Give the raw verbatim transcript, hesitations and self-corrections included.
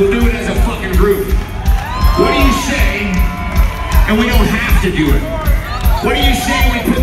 we'll do it as a fucking group. What do you say? And we don't have to do it. What do you say we put